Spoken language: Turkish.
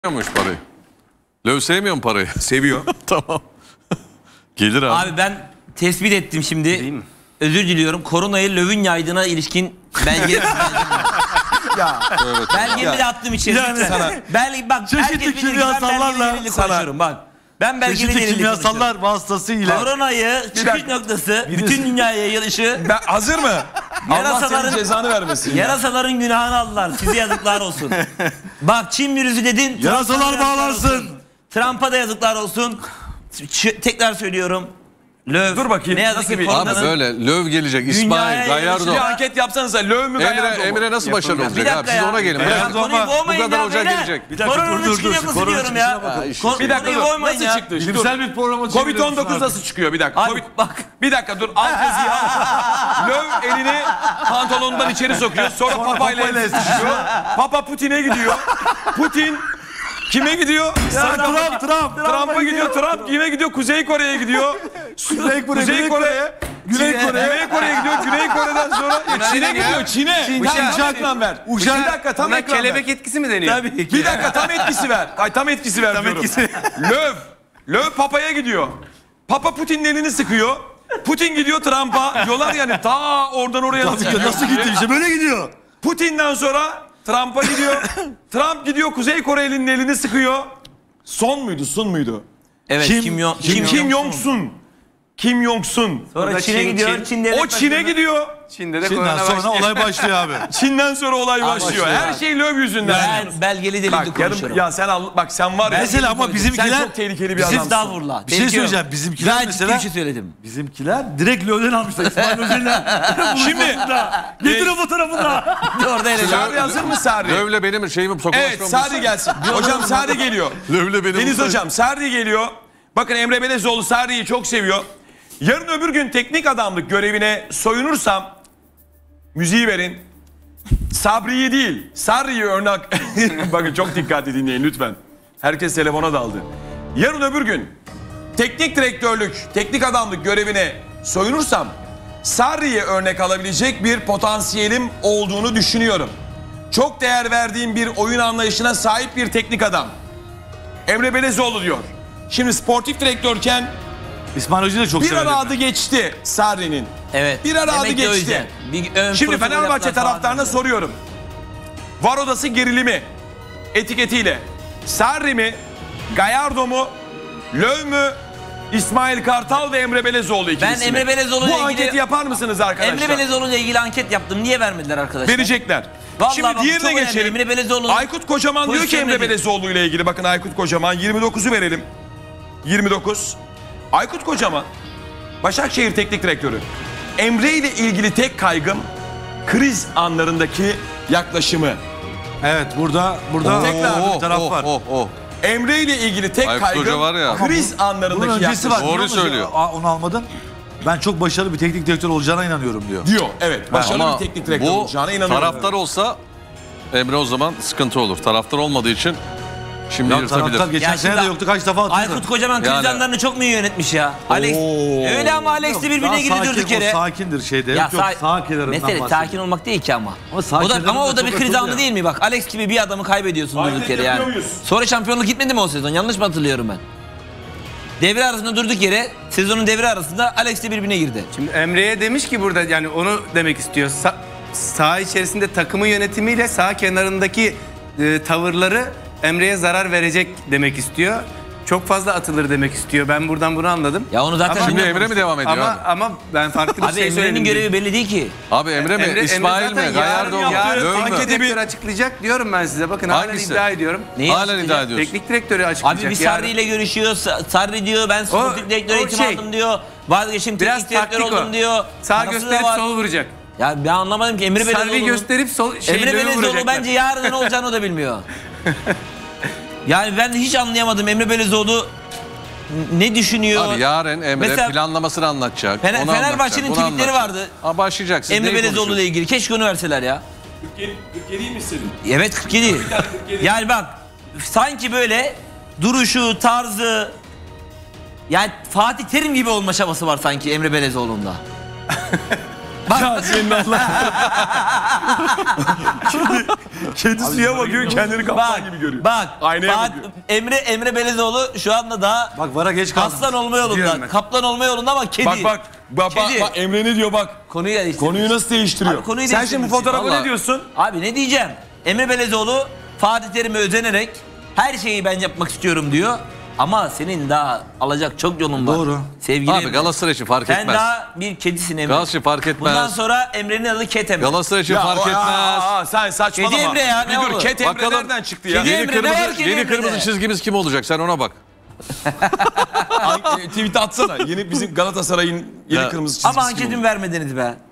Sevmiyormuş parayı. Löw sevmiyor mu parayı? Seviyor. Tamam. Gelir abi. Abi ben tespit ettim şimdi. Özür diliyorum. Koronayı Löw'ün yaydığına ilişkin belge Evet. belgemi de attım içeri. Yani sana Bak çeşitli kimyasallarla konuşuyorum bak. Ben belgeli çeşitli delilli kimyasallar vasıtasıyla Koronayı çıkış noktası bütün dünyaya yayılışı Hazır mı? Allah senin yarasaların cezanı vermesin. yarasaların günahını aldılar. Size yazıklar olsun. Bak Çin virüsü dedin. Yarasalar Trump'a da yazıklar bağlansın. olsun. Trump'a da yazıklar olsun. Tekrar söylüyorum. Löw. Dur bakayım, Ne yazık nasıl ki bir- Abi koronanın böyle Löw gelecek. İsmail, Dünyaya Gallardo. Bir anket yapsanıza. Löw mü Gallardo mu? Emre nasıl başarılı Bir olacak dakika abi? Siz ya. ona gelin. Beyaz Bırakın. olma. Konuyu Bu boğmayın kadar ya hoca beyler. gelecek. Bir dakika, Koronanın dur, çıkış dur. noktası Korona diyorum ya. çıkışına bakalım. Bir dakika Konuyu dur. boğmayın Nasıl ya. çıktı? Dur. bilimsel bir programa Covid-19 nasıl çıkıyor? Bir dakika. Abi bak. Bir dakika dur. Alt yazıyı al. Löw elini pantolonundan içeri sokuyor. Sonra papayla el sıkışıyor. Papa Putin'e gidiyor. Putin kime gidiyor? Trump'a gidiyor. Trump kime gidiyor? Kuzey Kore'ye gidiyor. Kuzey Kore'ye. Güney Kore'ye gidiyor. Güney Kore'den sonra Çin'e gidiyor. Çin'e. Tam ekran ver. Bir dakika tam ekran ver. Kelebek etkisi mi deniyor? Tabii ki. Bir dakika tam etkisi ver. Ay tam etkisi ver diyorum. Löw Papa'ya gidiyor. Papa Putin'in elini sıkıyor. Putin gidiyor Trump'a. Diyorlar yani ta oradan oraya Nasıl gitti işte böyle gidiyor. Putin'den sonra Trump'a gidiyor. Trump gidiyor Kuzey Koreli'nin elini sıkıyor. Sun muydu? Evet Kim Jong-sun. Kim Jong-sun. Sonra Çin'e gidiyor. O Çin'e gidiyor. Çin'de de Şimdiden korona sonra başlıyor. olay başlıyor abi. Çin'den sonra olay başlıyor. Her şey Löw yüzünden. Ben belgeli delilli Bak konuşuyorum. ya sen bak sen var ya. Mesela ama sen bizimkiler çok tehlikeli bir bizim adamsın. Estağfurullah. Bir şey söyleyeceğim. Bizimkiler Gayet mesela ciddi bir şey söyledim. bizimkiler direkt Löw'den almışlar. İsmail Özel'den. Şimdi Getir o fotoğrafını da. Orada ele Sarri hazır mı Sarri? Löv'le benim şeyimi sokağa Evet Sarri gelsin. Hocam Sarri geliyor. Löv'le benim. Deniz hocam Sarri geliyor. Bakın Emre Belezoğlu Sarri'yi çok seviyor. Yarın öbür gün teknik adamlık görevine soyunursam müziği verin. Sabri'yi değil Sarri'yi örnek. Bakın çok dikkatli dinleyin lütfen. Herkes telefona daldı. Yarın öbür gün teknik direktörlük, teknik adamlık görevine soyunursam Sarri'ye örnek alabilecek bir potansiyelim olduğunu düşünüyorum. Çok değer verdiğim bir oyun anlayışına sahip bir teknik adam. Emre Belezoğlu diyor. Şimdi sportif direktörken İsmail Hoca'yı da çok bir severim. ara adı geçti Sarri'nin. Evet. Bir ara adı Demek ki o geçti. yüzden. Bir ön Şimdi protokol Fenerbahçe yaptılar falan taraftarına diyor. soruyorum. Var odası gerilimi etiketiyle Sarri mi, Gallardo mu, Löw mü, İsmail Kartal ve Emre Belezoğlu ikilisi Ben Emre mi? Belezoğlu'yla Bu ilgili- anketi yapar mısınız arkadaşlar? Emre Belezoğlu'yla ilgili anket yaptım. Niye vermediler arkadaşlar? Verecekler. Vallahi Şimdi bak, çok diğerine önemli. geçelim. Emre Belezoğlu'nun Aykut Kocaman diyor ki pozisyonu Emre nedir? Belezoğlu ile ilgili. Bakın Aykut Kocaman 29'u verelim. 29. Aykut Kocaman Başakşehir Teknik Direktörü. Emre ile ilgili tek kaygım kriz anlarındaki yaklaşımı. Evet burada Tekrar bir taraf var. Emre ile ilgili tek Aykut Hoca kaygım var ya. kriz Bunun anlarındaki öncesi var. yaklaşım. Doğru biliyor musun? söylüyor. Onu almadın. Ben çok başarılı bir teknik direktör olacağına inanıyorum diyor. Diyor evet. Başarılı Ama bir teknik direktör bu olacağına inanıyorum. taraftar olsa Emre o zaman sıkıntı olur. Taraftar olmadığı için şimdi Ya yırtabilir. taraftar geçen Ya sene şimdi de yoktu kaç defa attı. Aykut Kocaman kriz Yani- anlarını çok mu iyi yönetmiş ya? Alex. Öyle ama Alex de birbirine girdi durduk yere. O sakindir şeyde. Ya Yok sağ kenarından mesele bahsediyor. sakin olmak değil ki ama. Ama sağ O da, kenarında ama o da çok bir kriz atıldı anı ya. değil mi? Bak Alex gibi bir adamı kaybediyorsun Aynen, durduk yere yapıyor yani. muyuz? Sonra şampiyonluk gitmedi mi o sezon? Yanlış mı hatırlıyorum ben? Devre arasında durduk yere sezonun devre arasında Alex de birbirine girdi. Şimdi Emre'ye demiş ki burada yani onu demek istiyor. Saha içerisinde takımı yönetimiyle saha kenarındaki tavırları Emre'ye zarar verecek demek istiyor. Çok fazla atılır demek istiyor. Ben buradan bunu anladım. Ya onu zaten Şimdi bilmiyorum. Emre mi devam ediyor abi? Ama ben farklı bir Abi şey Emre'nin söyledim. görevi belli değil ki. Abi Emre mi? İsmail mi? Gallardo mu? Yarın Löw teknik mü? direktör açıklayacak diyorum ben size. Bakın halen Hangisi? iddia ediyorum. Neyi Halen açıklayacak? iddia ediyorsun. Teknik direktörü açıklayacak. Abi bir Sarri ile görüşüyor. Sarri diyor ben sportif direktör o eğitim şey, aldım diyor. Vazgeçim Biraz teknik direktör taktik o. oldum diyor. Sağ Parası da gösterip var. sol vuracak. Ya ben anlamadım ki Emre Sarri Belezoğlu'nun. gösterip sol Emre Löw'ü Belezoğlu vuracaklar. bence yarın ne olacağını o da bilmiyor. Yani ben hiç anlayamadım Emre Belezoğlu ne düşünüyor? Abi yarın Emre Mesela- planlamasını anlatacak. onu Fenerbahçe'nin anlatacak, bunu tweetleri anlatacak. vardı. Ha başlayacak. Siz Emre neyi Belezoğlu ile konuşuyorsunuz? ilgili. Keşke onu verseler ya. 47 mi istedin? Evet 47. Yani bak sanki böyle duruşu, tarzı yani Fatih Terim gibi olma çabası var sanki Emre Belezoğlu'nda. Ya senin Allah. Kedi suya bakıyor, kendini kaplan gibi görüyor. Bak. Aynaya Bak, bakıyor. Emre Belezoğlu şu anda daha Bak VAR'a geç kaldım. aslan olma yolunda. Diyorum ben. Kaplan olma yolunda ama kedi. Bak Kedi. Emre ne diyor bak. Konuyu değiştirmiş. Konuyu nasıl değiştiriyor? Abi, konuyu Sen şimdi bu değiştirmişsin. fotoğrafa Vallahi. ne diyorsun? Abi ne diyeceğim? Emre Belezoğlu Fatih Terim'e özenerek her şeyi ben yapmak istiyorum diyor. Ama senin daha alacak çok yolun var. Doğru. Sevgili Abi Emre. Galatasaray için fark Sen etmez. daha bir kedisin Emre. Galatasaray fark etmez. Bundan sonra Emre'nin adı Ket Emre. Galatasaray için fark etmez. Sen saçmalama. Kedi Emre ya, ne Bir dur, oldu? Ket Emre Bakalım. nereden çıktı ya? Kedi Yeni Emre, ne var kırmızı, Kedi yeni Emre'de? kırmızı çizgimiz kim olacak? Sen ona bak. Tweet atsana. Yeni bizim Galatasaray'ın yeni Ya. kırmızı çizgisi. Ama gibi anketimi oldu. vermediniz be.